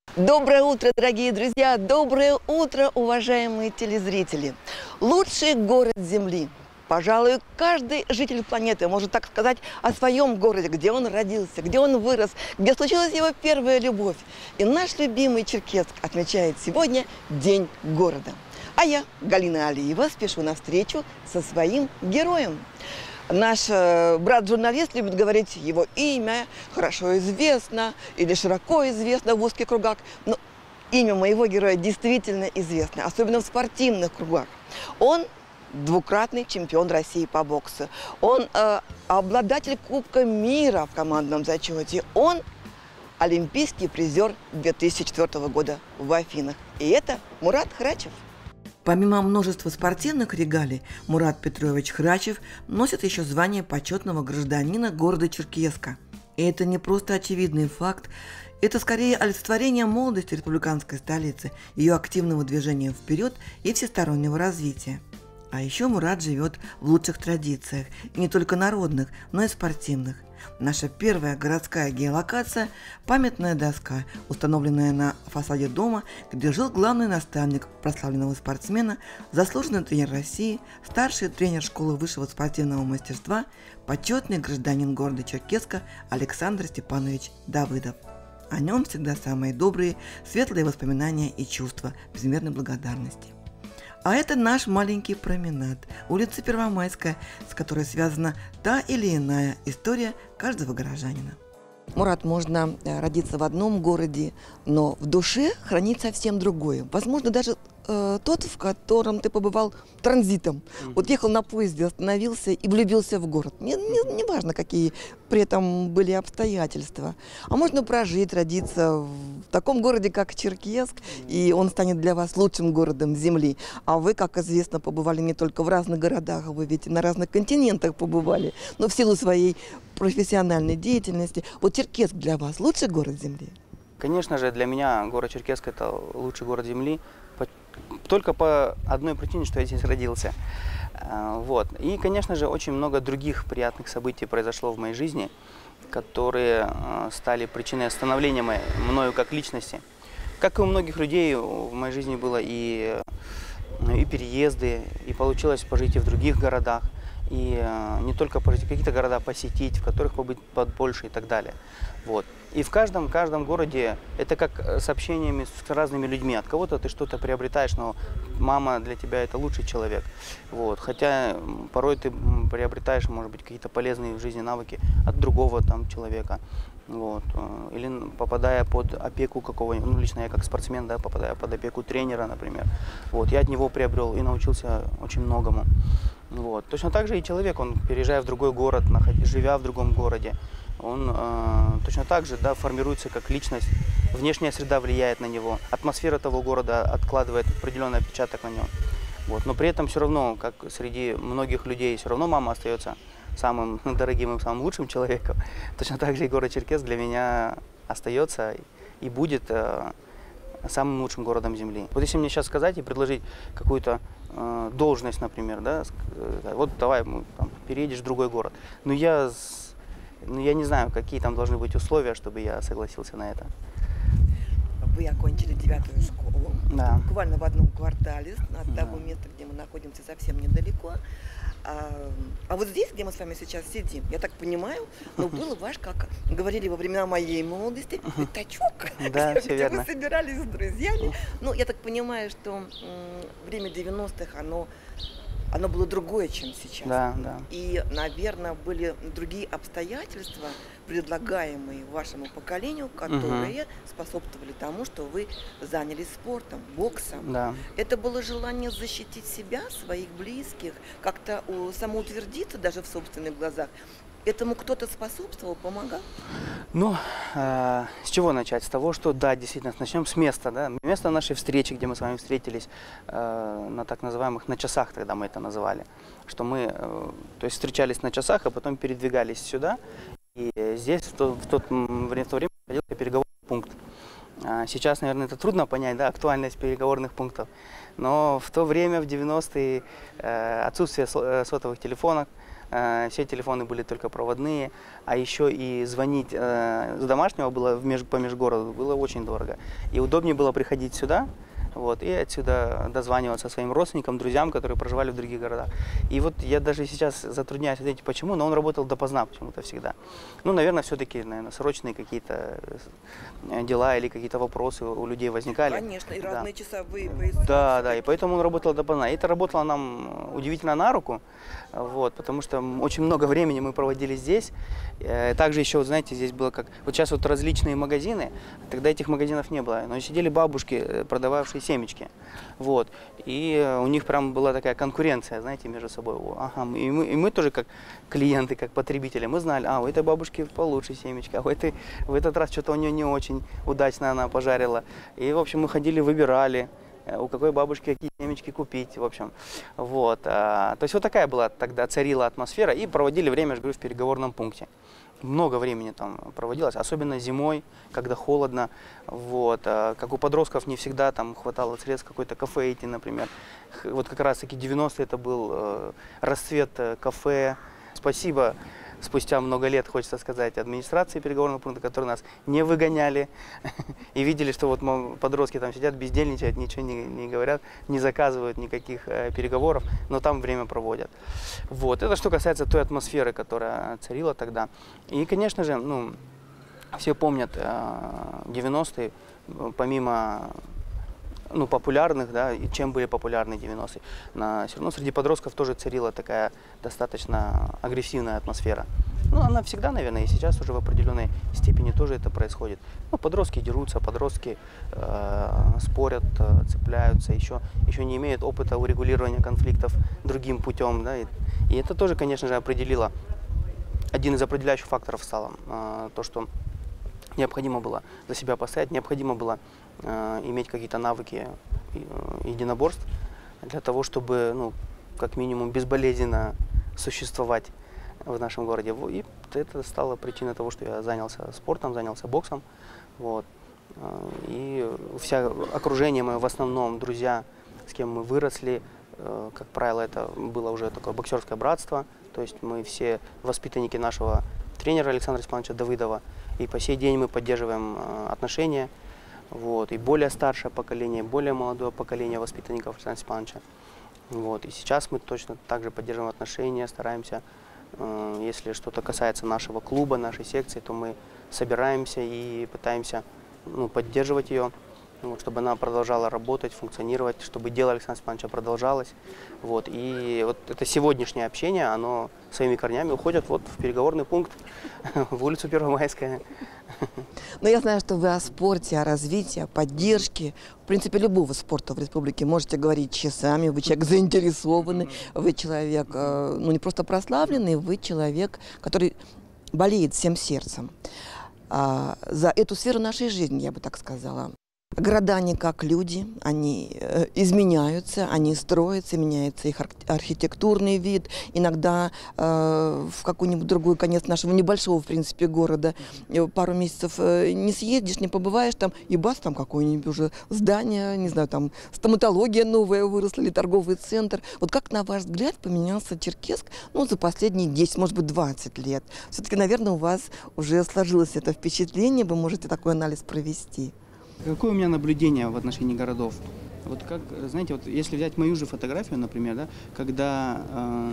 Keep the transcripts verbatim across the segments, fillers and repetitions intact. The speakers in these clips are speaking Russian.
Доброе утро, дорогие друзья! Доброе утро, уважаемые телезрители! Лучший город Земли. Пожалуй, каждый житель планеты может так сказать о своем городе, где он родился, где он вырос, где случилась его первая любовь. И наш любимый Черкесск отмечает сегодня День города. А я, Галина Алиева, спешу навстречу со своим героем. Наш э, брат-журналист любит говорить его имя, хорошо известно или широко известно в узких кругах. Но имя моего героя действительно известно, особенно в спортивных кругах. Он двукратный чемпион России по боксу. Он э, обладатель Кубка мира в командном зачете. Он олимпийский призер две тысячи четвёртого года в Афинах. И это Мурат Храчев. Помимо множества спортивных регалий, Мурат Петрович Храчев носит еще звание почетного гражданина города Черкесска. И это не просто очевидный факт, это скорее олицетворение молодости республиканской столицы, ее активного движения вперед и всестороннего развития. А еще Мурат живет в лучших традициях, и не только народных, но и спортивных. Наша первая городская геолокация – памятная доска, установленная на фасаде дома, где жил главный наставник прославленного спортсмена, заслуженный тренер России, старший тренер школы высшего спортивного мастерства, почетный гражданин города Черкесска Александр Степанович Давыдов. О нем всегда самые добрые, светлые воспоминания и чувства безмерной благодарности. А это наш маленький променад, улица Первомайская, с которой связана та или иная история каждого горожанина. Мурат, можно родиться в одном городе, но в душе хранить совсем другое. Возможно, даже э, тот, в котором ты побывал транзитом. Mm-hmm. Вот ехал на поезде, остановился и влюбился в город. Не, не, не важно, какие при этом были обстоятельства. А можно прожить, родиться в таком городе, как Черкесск, mm-hmm. и он станет для вас лучшим городом Земли. А вы, как известно, побывали не только в разных городах, вы ведь и на разных континентах побывали, но в силу своей профессиональной деятельности. Вот Черкесск для вас лучший город Земли? Конечно же, для меня город Черкесск – это лучший город Земли, только по одной причине, что я здесь родился. Вот. И, конечно же, очень много других приятных событий произошло в моей жизни, которые стали причиной становления мною как личности. Как и у многих людей, в моей жизни было и, и переезды, и получилось пожить и в других городах. И э, не только какие-то города посетить, в которых побыть побольше и так далее. Вот. И в каждом, каждом городе это как с общениями с разными людьми. От кого-то ты что-то приобретаешь, но мама для тебя это лучший человек. Вот. Хотя порой ты приобретаешь, может быть, какие-то полезные в жизни навыки от другого там человека. Вот. Или попадая под опеку какого-нибудь, ну лично я как спортсмен, да, попадая под опеку тренера, например. Вот. Я от него приобрел и научился очень многому. Вот. Точно так же и человек, он переезжая в другой город, живя в другом городе, он э, точно так же, да, формируется как личность, внешняя среда влияет на него, атмосфера того города откладывает определенный отпечаток на него. Вот. Но при этом все равно, как среди многих людей, все равно мама остается самым дорогим и самым лучшим человеком. Точно так же и город Черкесск для меня остается и будет э, самым лучшим городом Земли. Вот если мне сейчас сказать и предложить какую-то э, должность, например, да, э, вот давай мы, там, переедешь в другой город, но я, ну, я не знаю, какие там должны быть условия, чтобы я согласился на это. Вы окончили девятую школу, да. Буквально в одном квартале от да. того места, где мы находимся, совсем недалеко. А, а вот здесь, где мы с вами сейчас сидим, я так понимаю, ну, был ваш, как говорили во времена моей молодости, пятачок, да, где, все где верно. вы собирались с друзьями. Ну, я так понимаю, что м, время девяностых, оно, оно было другое, чем сейчас. Да, да. И, наверное, были другие обстоятельства, предлагаемые вашему поколению, которые угу. способствовали тому, что вы занялись спортом, боксом. Да. Это было желание защитить себя, своих близких, как-то самоутвердиться даже в собственных глазах. Этому кто-то способствовал, помогал? Ну, э, с чего начать? С того, что, да, действительно, начнем с места, да, место нашей встречи, где мы с вами встретились, э, на так называемых, на часах тогда мы это называли, что мы, э, то есть встречались на часах, а потом передвигались сюда, и здесь в, то, в, тот, в то время находился переговорный пункт. Сейчас, наверное, это трудно понять, да, актуальность переговорных пунктов, но в то время, в девяностые, э, отсутствие сотовых телефонов, э, все телефоны были только проводные, а еще и звонить э, с домашнего было в меж, по межгороду было очень дорого. И удобнее было приходить сюда, вот, и отсюда дозваниваться своим родственникам, друзьям, которые проживали в других городах. И вот я даже сейчас затрудняюсь ответить, почему, но он работал допоздна почему-то всегда. Ну, наверное, все-таки, наверное, срочные какие-то дела или какие-то вопросы у людей возникали. Конечно, и да. разные часовые пояса. Да, да, и поэтому он работал допоздна. И это работало нам удивительно на руку, вот, потому что очень много времени мы проводили здесь. Также еще, знаете, здесь было как... Вот сейчас вот различные магазины, тогда этих магазинов не было, но сидели бабушки, продававшие семечки, вот, и у них прям была такая конкуренция, знаете, между собой. Ага, и мы, и мы тоже как клиенты, как потребители, мы знали, а, у этой бабушки получше семечки, а у этой, в этот раз что-то у нее не очень удачно она пожарила. И, в общем, мы ходили, выбирали, у какой бабушки какие семечки купить, в общем, вот. То есть вот такая была тогда, царила атмосфера, и проводили время, я же говорю, в переговорном пункте. Много времени там проводилось, особенно зимой, когда холодно, вот. Как у подростков не всегда там хватало средств какой-то кафе идти, например. Вот как раз таки девяностые это был расцвет кафе. Спасибо. Спустя много лет, хочется сказать, администрации переговорного пункта, которые нас не выгоняли и видели, что вот подростки там сидят, бездельничают, ничего не, не говорят, не заказывают никаких э, переговоров, но там время проводят. Вот, это что касается той атмосферы, которая царила тогда. И, конечно же, ну, все помнят э, девяностые, помимо... ну, популярных, да, и чем были популярны девяностые. На, все равно среди подростков тоже царила такая достаточно агрессивная атмосфера. Ну, она всегда, наверное, и сейчас уже в определенной степени тоже это происходит. Ну, подростки дерутся, подростки э, спорят, э, цепляются, еще, еще не имеют опыта урегулирования конфликтов другим путем, да, и, и это тоже, конечно же, определило, один из определяющих факторов стало э, то, что необходимо было за себя постоять, необходимо было э, иметь какие-то навыки э, единоборств для того, чтобы, ну, как минимум, безболезненно существовать в нашем городе. И это стало причиной того, что я занялся спортом, занялся боксом. Вот. И вся окружение мое, в основном друзья, с кем мы выросли, э, как правило, это было уже такое боксерское братство. То есть мы все воспитанники нашего тренера Александра Степановича Давыдова. И по сей день мы поддерживаем э, отношения. Вот. И более старшее поколение, более молодое поколение воспитанников Александра Степановича. Вот. И сейчас мы точно так же поддерживаем отношения, стараемся, э, если что-то касается нашего клуба, нашей секции, то мы собираемся и пытаемся, ну, поддерживать ее, вот, чтобы она продолжала работать, функционировать, чтобы дело Александра Степановича продолжалось. Вот. И вот это сегодняшнее общение, оно своими корнями уходит вот в переговорный пункт, в улицу Первомайская. Но я знаю, что вы о спорте, о развитии, о поддержке, в принципе, любого спорта в республике можете говорить часами. Вы человек заинтересованный, вы человек, ну, не просто прославленный, вы человек, который болеет всем сердцем а, за эту сферу нашей жизни, я бы так сказала. Города, они как люди, они э, изменяются, они строятся, меняется их архитектурный вид. Иногда э, в какой-нибудь другой конец нашего небольшого, в принципе, города э, пару месяцев э, не съездишь, не побываешь там, и бас, там какое-нибудь уже здание, не знаю, там стоматология новая выросла или торговый центр. Вот как, на ваш взгляд, поменялся Черкесск, ну, за последние десять, может быть, двадцать лет? Все-таки, наверное, у вас уже сложилось это впечатление, вы можете такой анализ провести. Какое у меня наблюдение в отношении городов? Вот как, знаете, вот если взять мою же фотографию, например, да, когда, э,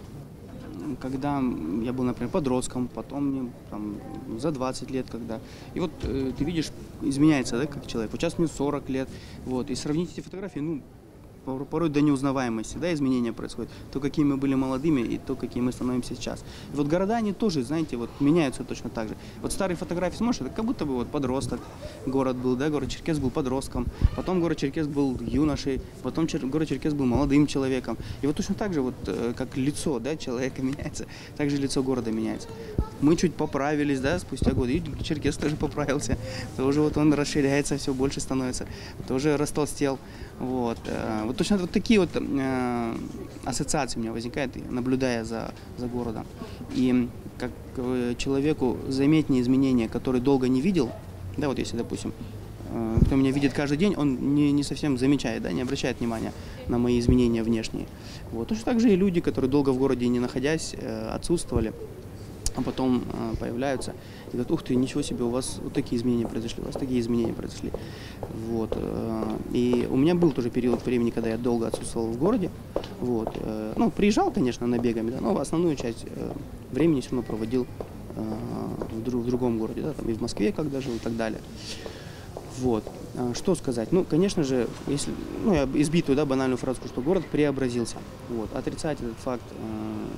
когда я был, например, подростком, потом мне там, за двадцать лет, когда, и вот э, ты видишь, изменяется, да, как человек. Вот сейчас мне сорок лет, вот, и сравнить эти фотографии, ну, порой до неузнаваемости, да, изменения происходят. То, какими мы были молодыми, и то, какие мы становимся сейчас. И вот города, они тоже, знаете, вот меняются точно так же. Вот старые фотографии смотришь, это как будто бы вот подросток город был, да, город Черкесск был подростком, потом город Черкесск был юношей, потом чер- город Черкесск был молодым человеком. И вот точно так же, вот, как лицо, да, человека меняется, так же лицо города меняется. Мы чуть поправились, да, спустя годы, и Черкесск тоже поправился, тоже вот он расширяется, все больше становится, тоже растолстел. Вот. Вот точно вот такие вот э, ассоциации у меня возникают, наблюдая за, за городом. И как э, человеку заметнее изменения, которые долго не видел, да, вот если, допустим, кто меня видит каждый день, он не, не совсем замечает, да, не обращает внимания на мои изменения внешние. Вот. Точно так же и люди, которые долго в городе не находясь, отсутствовали, а потом появляются и говорят: ух ты, ничего себе, у вас вот такие изменения произошли, у вас такие изменения произошли. Вот. И у меня был тоже период времени, когда я долго отсутствовал в городе. Вот. Ну, приезжал, конечно, набегами, да, но основную часть времени все равно проводил в, друг, в другом городе, да, там и в Москве, когда жил, и так далее. Вот. Что сказать? Ну, конечно же, если, ну, я избитую, да, банальную фразу, что город преобразился. Вот. Отрицать этот факт э,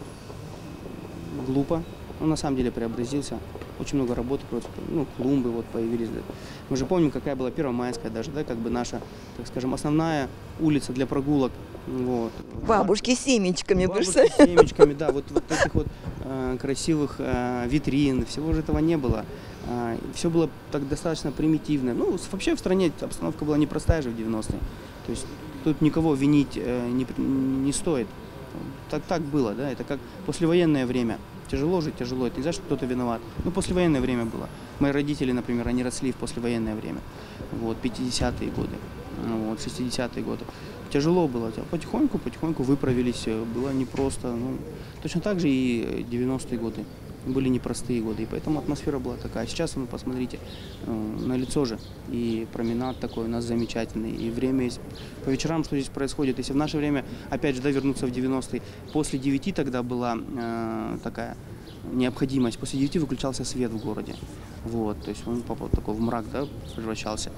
глупо. Он на самом деле преобразился. Очень много работы, просто, ну, клумбы вот появились. Да. Мы же помним, какая была Первомайская даже, да, как бы наша, так скажем, основная улица для прогулок. Вот. Бабушки с семечками. Бабушки с семечками, да, вот, вот этих вот э, красивых э, витрин, всего же этого не было. Э, все было так достаточно примитивно. Ну, вообще в стране обстановка была непростая же в девяностые. То есть тут никого винить э, не, не стоит. Так, так было, да, это как послевоенное время. Тяжело жить, тяжело, это не значит, что кто-то виноват. Ну, послевоенное время было. Мои родители, например, они росли в послевоенное время. Вот, пятидесятые годы, вот, шестидесятые годы. Тяжело было, потихоньку, потихоньку выправились, было непросто. Ну, точно так же и девяностые годы были непростые годы, и поэтому атмосфера была такая. Сейчас вы посмотрите, на лицо же, и променад такой у нас замечательный, и время есть. По вечерам что здесь происходит? Если в наше время, опять же, да, вернуться в девяностые, после девяти тогда была э, такая необходимость, после девяти выключался свет в городе. Вот, то есть он попал такой в мрак, да, превращался.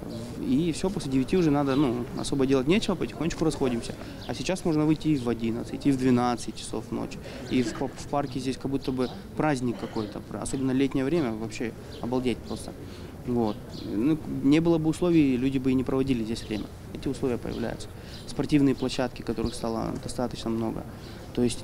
И все, после девяти уже надо, ну, особо делать нечего, потихонечку расходимся. А сейчас можно выйти и в одиннадцать, и в двенадцать часов ночи. И в, в парке здесь как будто бы праздник какой-то, особенно летнее время, вообще обалдеть просто. Вот. Ну, не было бы условий, люди бы и не проводили здесь время. Эти условия появляются. Спортивные площадки, которых стало достаточно много. То есть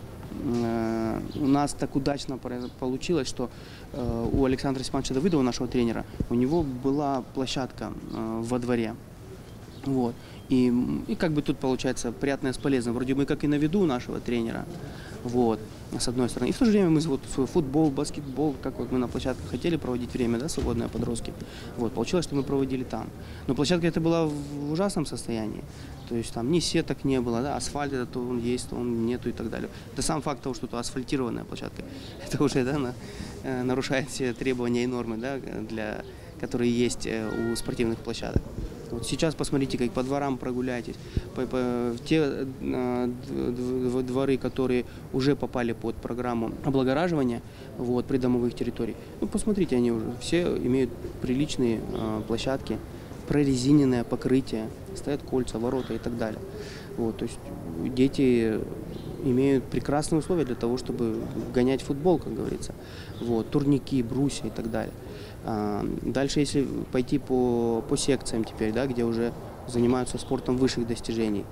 э, у нас так удачно получилось, что э, у Александра Степановича Давыдова, нашего тренера, у него была площадка э, во дворе. Вот. И, и как бы тут получается приятное с полезным. Вроде мы как и на виду у нашего тренера. Вот, с одной стороны. И в то же время мы вот футбол, баскетбол, как вот мы на площадках хотели проводить время, да, свободное, подростки. Вот, получилось, что мы проводили там. Но площадка эта была в ужасном состоянии. То есть там ни сеток не было, да, асфальт это то он есть, то он нету и так далее. Да сам факт того, что это асфальтированная площадка, это уже, да, на, э, нарушает все требования и нормы, да, для, которые есть у спортивных площадок. Вот сейчас посмотрите, как по дворам прогуляйтесь, по, по, те э, дворы, которые уже попали под программу облагораживания, вот, придомовых территорий. Ну, посмотрите, они уже все имеют приличные э, площадки, прорезиненное покрытие, стоят кольца, ворота и так далее. Вот, то есть дети имеют прекрасные условия для того, чтобы гонять футбол, как говорится. Вот, турники, брусья и так далее. Дальше, если пойти по, по секциям теперь, да, где уже занимаются спортом высших достижений.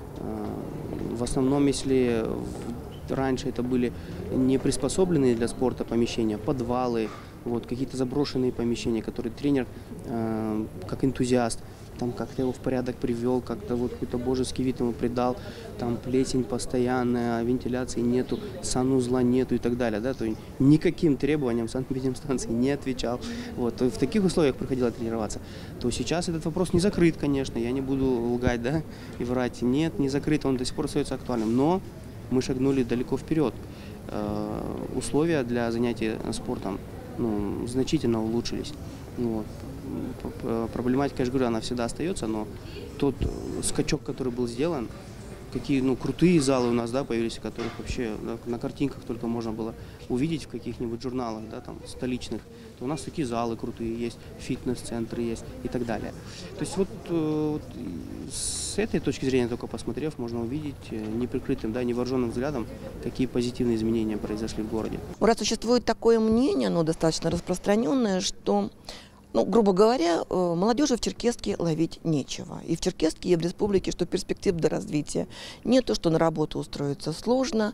В основном, если раньше это были не приспособленные для спорта помещения, подвалы, вот, какие-то заброшенные помещения, которые тренер, как энтузиаст, там как-то его в порядок привел, как-то вот какой-то божеский вид ему придал, там плесень постоянная, вентиляции нету, санузла нету и так далее, да, то есть никаким требованиям санэпидемстанции не отвечал. Вот, в таких условиях приходилось тренироваться. То сейчас этот вопрос не закрыт, конечно, я не буду лгать, да, и врать. Нет, не закрыт, он до сих пор остается актуальным, но мы шагнули далеко вперед. Э, условия для занятия спортом, ну, значительно улучшились. Вот. Проблематика, я же говорю, она всегда остается, но тот скачок, который был сделан, какие, ну, крутые залы у нас, да, появились, которых вообще, да, на картинках только можно было увидеть в каких-нибудь журналах, да, там, столичных. То у нас такие залы крутые есть, фитнес-центры есть и так далее. То есть вот, вот с этой точки зрения, только посмотрев, можно увидеть неприкрытым, да, невооруженным взглядом, какие позитивные изменения произошли в городе. Раз существует такое мнение, оно достаточно распространенное, что, ну, грубо говоря, молодежи в Черкесске ловить нечего. И в Черкесске, и в республике, что перспектив до развития нет, то, что на работу устроиться сложно.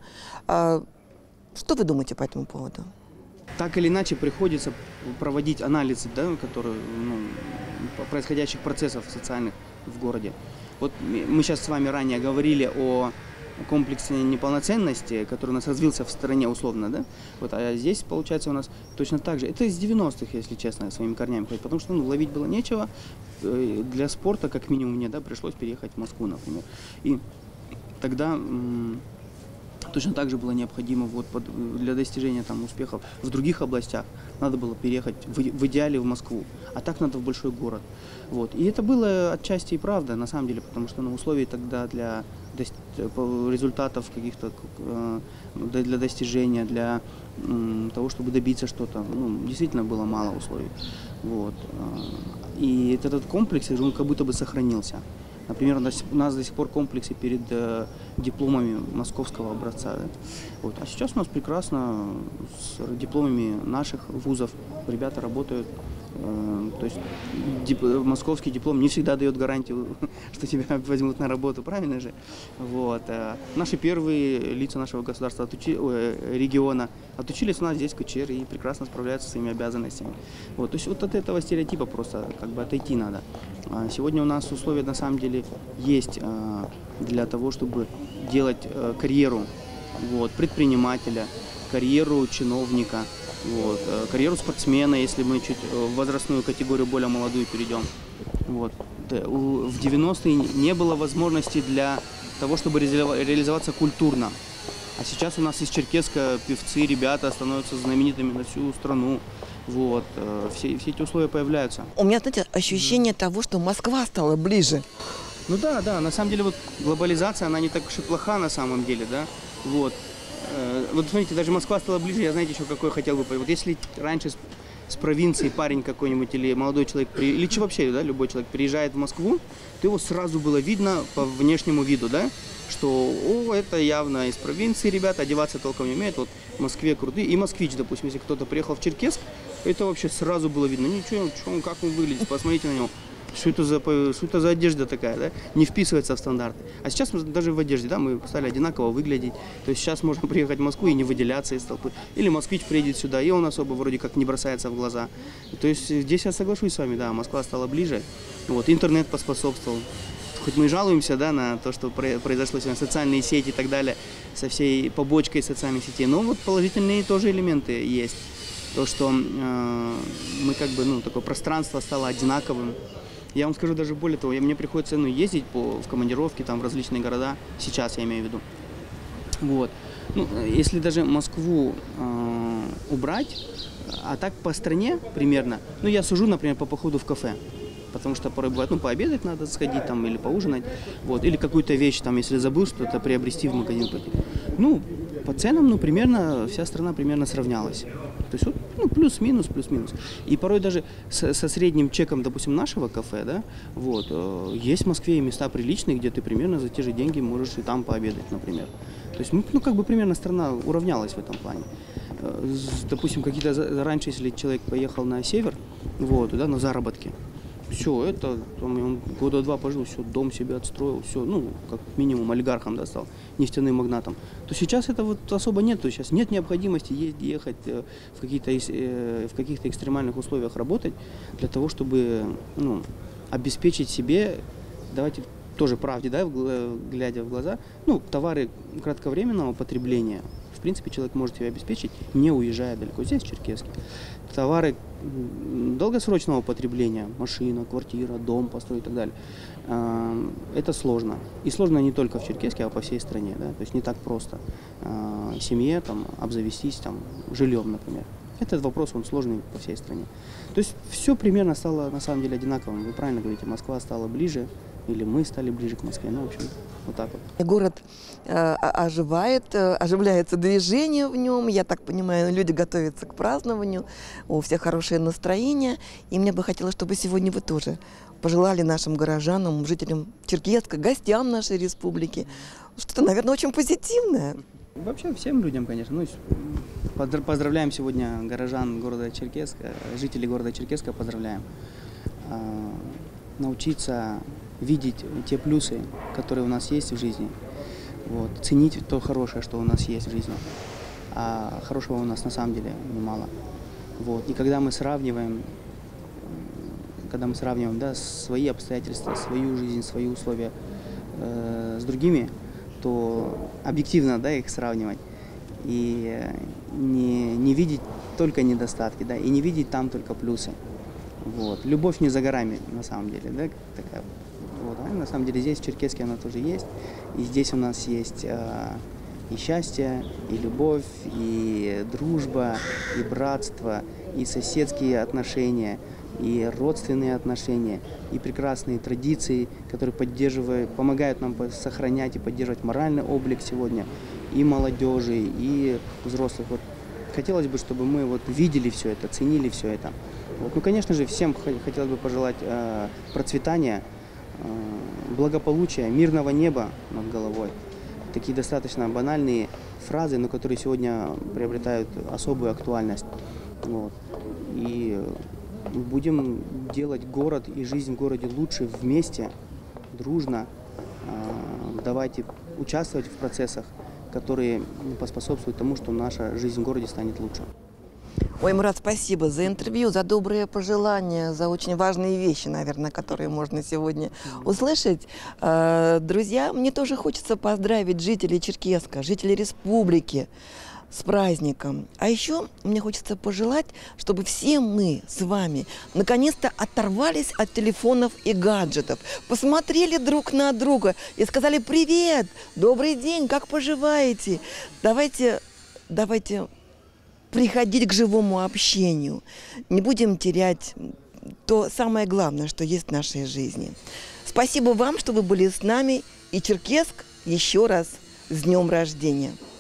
Что вы думаете по этому поводу? Так или иначе приходится проводить анализы, да, которые, ну, происходящих процессов социальных в городе. Вот мы сейчас с вами ранее говорили о комплекс неполноценности, который у нас развился в стороне условно, да, вот, а здесь, получается, у нас точно так же. Это из девяностых, если честно, своими корнями ходить, потому что, ну, ловить было нечего, для спорта, как минимум, мне, да, пришлось переехать в Москву, например, и тогда точно так же было необходимо вот, под, для достижения там, успехов в других областях, надо было переехать в, в идеале в Москву, а так надо в большой город. Вот. И это было отчасти и правда, на самом деле, потому что ну, условий тогда для результатов каких-то, для достижения, для того, чтобы добиться что-то, ну, действительно было мало условий. Вот. И этот комплекс, он как будто бы сохранился. Например, у нас до сих пор комплексы перед э, дипломами московского образца. Да? Вот. А сейчас у нас прекрасно с дипломами наших вузов ребята работают. Э, то есть дип, московский диплом не всегда дает гарантию, что тебя возьмут на работу, правильно же? Вот. Э, наши первые лица нашего государства, отучи, э, региона, отучились у нас здесь в КЧР и прекрасно справляются со своими обязанностями. Вот. То есть вот от этого стереотипа просто как бы отойти надо. Сегодня у нас условия на самом деле есть для того, чтобы делать карьеру вот, предпринимателя, карьеру чиновника, вот, карьеру спортсмена, если мы чуть в возрастную категорию более молодую перейдем. Вот. В девяностые не было возможности для того, чтобы реализоваться культурно. А сейчас у нас из Черкесска певцы, ребята становятся знаменитыми на всю страну. Вот, все, все эти условия появляются. У меня, знаете, ощущение mm-hmm. того, что Москва стала ближе. Ну да, да, на самом деле вот глобализация, она не так уж и плоха на самом деле, да. Вот, вот смотрите, даже Москва стала ближе, я знаете еще какой хотел бы. Вот если раньше с, с провинции парень какой-нибудь или молодой человек, или вообще, да, любой человек приезжает в Москву, то его сразу было видно по внешнему виду, да, что, о, это явно из провинции ребята, одеваться толком не умеют, вот в Москве крутые. И москвич, допустим, если кто-то приехал в Черкесск, это вообще сразу было видно. Ничего, что, как он выглядит, посмотрите на него. Что это, за, что это за одежда такая, да? Не вписывается в стандарты. А сейчас мы даже в одежде, да, мы стали одинаково выглядеть. То есть сейчас можно приехать в Москву и не выделяться из толпы. Или москвич приедет сюда, и он особо вроде как не бросается в глаза. То есть здесь я соглашусь с вами, да, Москва стала ближе. Вот, интернет поспособствовал. Хоть мы и жалуемся, да, на то, что произошло сегодня, социальные сети и так далее, со всей побочкой социальных сетей, но вот положительные тоже элементы есть. То, что э, мы как бы, ну, такое пространство стало одинаковым. Я вам скажу даже более того, мне приходится, ну, ездить по, в командировки, там, в различные города, сейчас я имею в виду. Вот. Ну, если даже Москву э, убрать, а так по стране примерно, ну, я сужу, например, по походу в кафе. Потому что порой бывает, ну, пообедать надо сходить там или поужинать, вот, или какую-то вещь, там, если забыл что-то, приобрести в магазин пойти. Ну, по ценам, ну, примерно, вся страна примерно сравнялась. То есть, вот, ну, плюс-минус, плюс-минус. И порой даже со, со средним чеком, допустим, нашего кафе, да, вот, э, есть в Москве и места приличные, где ты примерно за те же деньги можешь и там пообедать, например. То есть, ну, как бы примерно страна уравнялась в этом плане. Э, допустим, какие-то, раньше, если человек поехал на север, вот, да, на заработки, все, это, там, он года два пожил, все, дом себе отстроил, все, ну, как минимум олигархом, да, стал, нефтяным магнатом. То сейчас это вот особо нет, то сейчас нет необходимости ездить, ехать в какие-то, в каких-то экстремальных условиях работать для того, чтобы, ну, обеспечить себе, давайте тоже правде, да, глядя в глаза, ну, товары кратковременного потребления. В принципе, человек может себя обеспечить, не уезжая далеко. Здесь, в Черкесске. Товары долгосрочного потребления, машина, квартира, дом построить и так далее, это сложно. И сложно не только в Черкесске, а по всей стране. Да? То есть не так просто семье там, обзавестись там, жильем, например. Этот вопрос, он сложный по всей стране. То есть все примерно стало на самом деле одинаковым. Вы правильно говорите, Москва стала ближе, или мы стали ближе к Москве. Ну, в общем, вот так вот. Город э, оживает, э, оживляется движение в нем. Я так понимаю, люди готовятся к празднованию, у всех хорошее настроение. И мне бы хотелось, чтобы сегодня вы тоже пожелали нашим горожанам, жителям Черкесска, гостям нашей республики что-то, наверное, очень позитивное. Вообще всем людям, конечно. Ну, поздравляем сегодня горожан города Черкесска, жителей города Черкесска поздравляем. Научиться видеть те плюсы, которые у нас есть в жизни, вот, ценить то хорошее, что у нас есть в жизни, а хорошего у нас на самом деле немало. Вот. И когда мы сравниваем, когда мы сравниваем, да, свои обстоятельства, свою жизнь, свои условия э, с другими, что объективно, да, их сравнивать. И не, не видеть только недостатки, да, и не видеть там только плюсы. Вот. Любовь не за горами, на самом деле, да, такая. Вот. А на самом деле здесь, в Черкесске, она тоже есть. И здесь у нас есть э, и счастье, и любовь, и дружба, и братство, и соседские отношения, и родственные отношения, и прекрасные традиции, которые поддерживают, помогают нам сохранять и поддерживать моральный облик сегодня и молодежи, и взрослых. Вот хотелось бы, чтобы мы вот видели все это, ценили все это. Вот. Ну, конечно же, всем хотелось бы пожелать э, процветания, э, благополучия, мирного неба над головой. Такие достаточно банальные фразы, но которые сегодня приобретают особую актуальность. Вот. И будем делать город и жизнь в городе лучше вместе, дружно. Э, давайте участвовать в процессах, которые поспособствуют тому, что наша жизнь в городе станет лучше. Ой, Мурат, спасибо за интервью, за добрые пожелания, за очень важные вещи, наверное, которые можно сегодня услышать. Друзья, мне тоже хочется поздравить жителей Черкесска, жителей республики с праздником. А еще мне хочется пожелать, чтобы все мы с вами наконец-то оторвались от телефонов и гаджетов, посмотрели друг на друга и сказали: привет, добрый день, как поживаете? Давайте, давайте приходить к живому общению. Не будем терять то самое главное, что есть в нашей жизни. Спасибо вам, что вы были с нами. И Черкесск еще раз с днем рождения.